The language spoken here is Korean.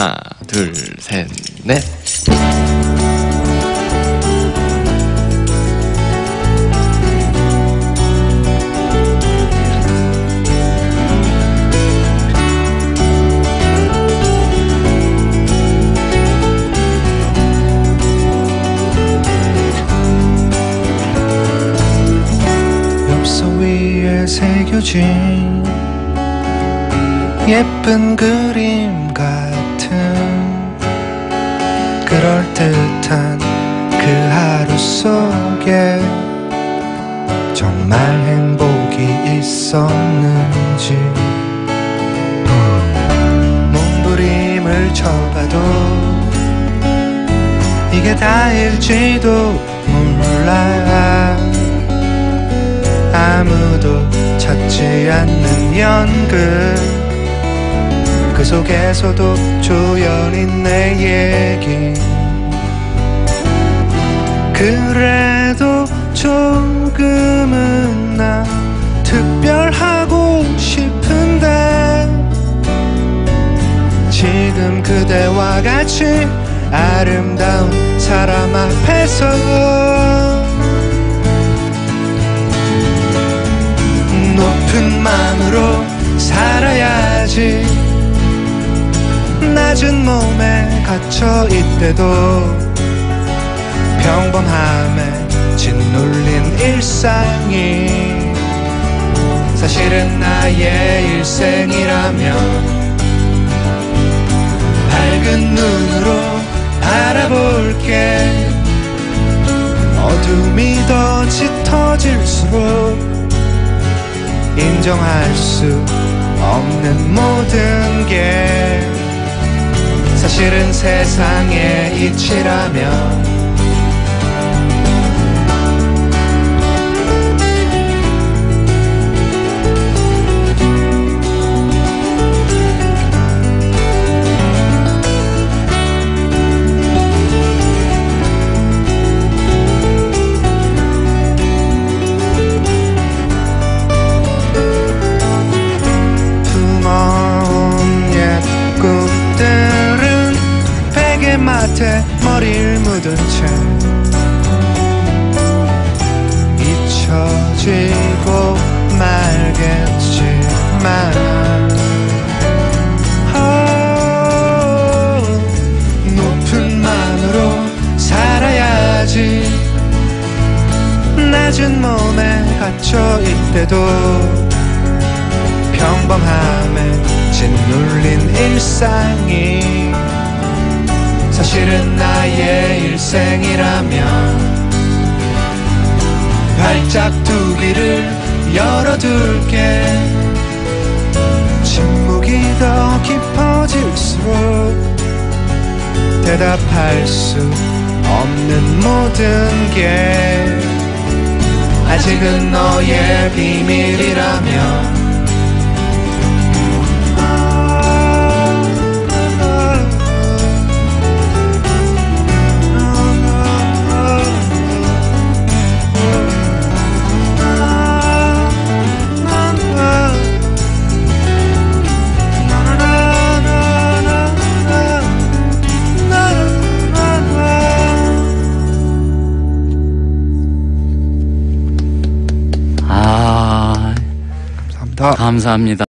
하나, 둘, 셋, 넷. 엽서 위에 새겨진 예쁜 그림 같은 그럴듯한 그 하루 속에 정말 행복이 있었는지 몸부림을 쳐봐도 이게 다일지도 몰라. 아무도 찾지 않는 연극 그 속에서도 조연인 내 얘기 그래도 조금은 나 특별하고 싶은데 지금 그대와 같이 아름다운 사람 앞에서 높은 마음으로 살아야지. 낮은 몸에 갇혀 있대도 평범함에 짓눌린 일상이 사실은 나의 일생이라면 밝은 눈으로 바라볼게. 어둠이 더 짙어질수록 인정할 수 없는 모든 게 사실은 세상의 이치라면 마트에 머리를 묻은 채 잊혀지고 말겠지만 높은 마음으로 살아야지. 낮은 몸에 갇혀 있대도 평범함에 짓눌린 일상이 사실은 나의 일생이라면 활짝 두 귀를 열어둘게. 침묵이 더 깊어질수록 대답할 수 없는 모든 게 아직은 너의 비밀이라면 감사합니다.